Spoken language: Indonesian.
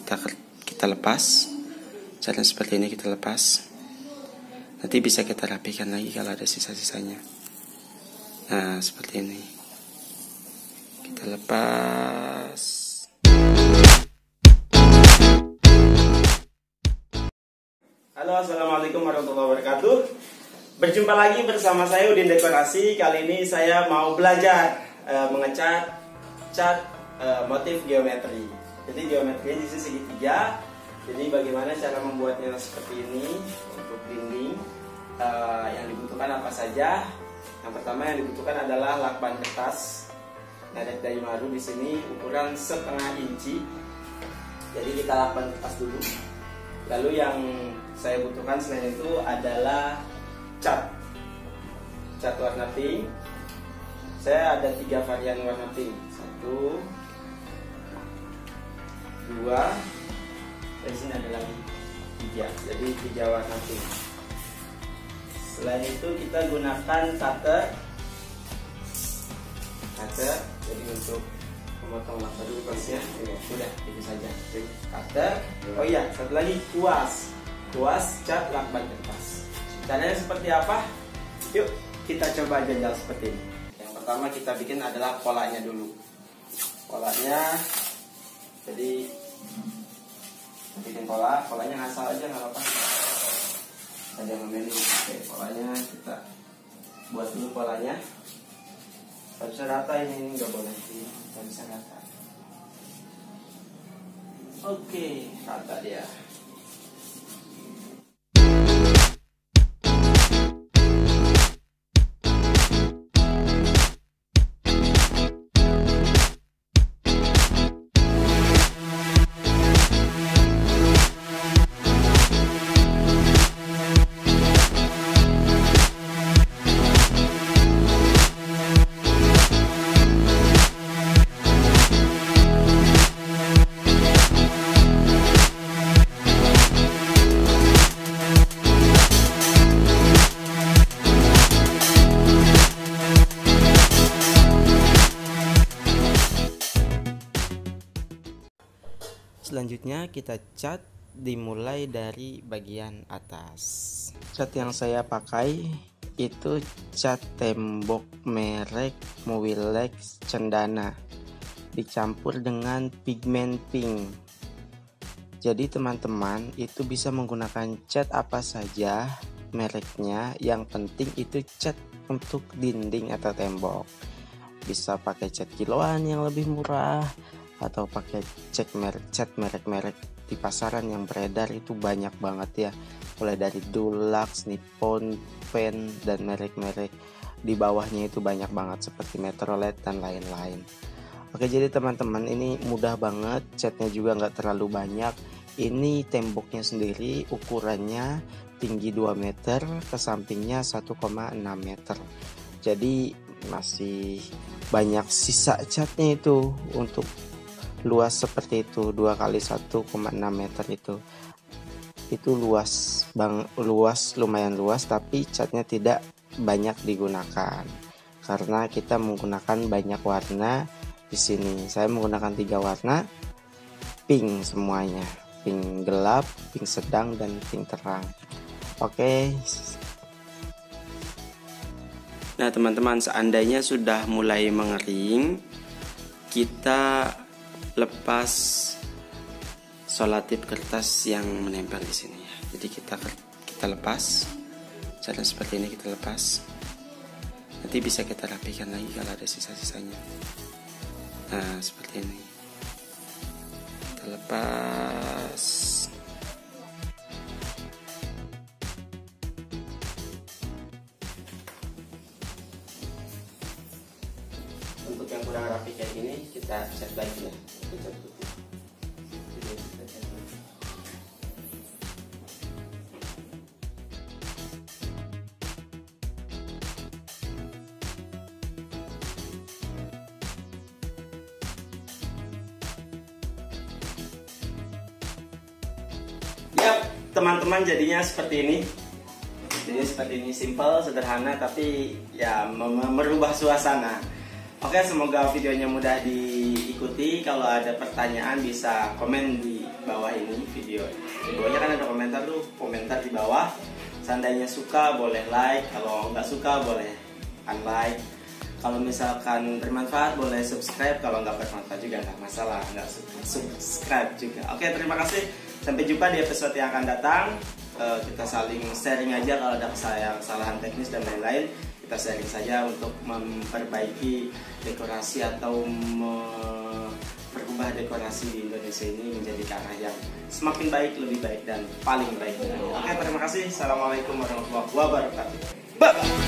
kita lepas. Cara seperti ini kita lepas. Nanti bisa kita rapikan lagi kalau ada sisa-sisanya. Nah, seperti ini. Kita lepas. Halo, assalamualaikum warahmatullahi wabarakatuh. Berjumpa lagi bersama saya Udin Dekorasi. Kali ini saya mau belajar mengecat motif geometri. Jadi geometrinya di sini segitiga. Jadi bagaimana cara membuatnya seperti ini untuk dinding? Yang dibutuhkan apa saja? Yang pertama yang dibutuhkan adalah lakban kertas merek Daimaru, di sini ukuran 1/2 inci. Jadi kita lakban kertas dulu. Lalu yang saya butuhkan selain itu adalah cat warna pink. Saya ada 3 varian warna pink. 1, 2, di sini ada lagi 3. Jadi 3 warna pink. Selain itu kita gunakan cutter. Jadi untuk memotong lakban dulu prosesnya. Sudah itu saja. Cutter. Oh iya, satu lagi kuas cat lakban kertas. Caranya seperti apa? Yuk kita coba jajal seperti ini. Yang pertama kita bikin adalah polanya dulu. Polanya, jadi bikin polanya ngasal aja nggak apa-apa. Ada yang memilih. Oke, polanya kita buat dulu polanya. Harus rata ini nggak boleh harus rata. Oke, rata dia. Selanjutnya kita cat dimulai dari bagian atas. Cat yang saya pakai itu cat tembok merek Mowilex Cendana dicampur dengan pigmen pink. Jadi teman-teman itu bisa menggunakan cat apa saja mereknya, yang penting itu cat untuk dinding atau tembok. Bisa pakai cat kiloan yang lebih murah, atau pakai cat merek-merek di pasaran yang beredar itu banyak banget ya, mulai dari Dulux, Nippon Pen, dan merek-merek di bawahnya itu banyak banget seperti Metrolet dan lain-lain. Oke, jadi teman-teman ini mudah banget, catnya juga nggak terlalu banyak. Ini temboknya sendiri ukurannya tinggi 2 meter, ke sampingnya 1,6 meter. Jadi masih banyak sisa catnya itu untuk luas seperti itu. 2 kali 1,6 meter itu luas lumayan luas, tapi catnya tidak banyak digunakan karena kita menggunakan banyak warna. Di sini saya menggunakan 3 warna pink semuanya, pink gelap, pink sedang, dan pink terang. Oke. Nah teman-teman, seandainya sudah mulai mengering, kita lepas solatip kertas yang menempel di sini ya. Jadi kita lepas. Cara seperti ini kita lepas. Nanti bisa kita rapikan lagi kalau ada sisa-sisanya. Nah, seperti ini. Kita lepas. Untuk yang kurang rapi kayak gini kita cat lagi ya. Kita cat putih. Ya, teman-teman, jadinya seperti ini. Jadi seperti ini, simple, sederhana, tapi ya merubah suasana. Oke, semoga videonya mudah diikuti. Kalau ada pertanyaan bisa komen di bawah ini video. Di bawahnya kan ada komentar tuh, komentar di bawah. Seandainya suka boleh like, kalau nggak suka boleh unlike. Kalau misalkan bermanfaat boleh subscribe, kalau nggak bermanfaat juga nggak masalah, nggak subscribe juga. Oke, terima kasih. Sampai jumpa di episode yang akan datang. Kita saling sharing aja kalau ada kesalahan teknis dan lain-lain. Kita sharing saja untuk memperbaiki dekorasi atau berubah dekorasi di Indonesia ini menjadi ke arah yang semakin baik, lebih baik, dan paling baik. Oke, terima kasih. Assalamualaikum warahmatullahi wabarakatuh. Bye.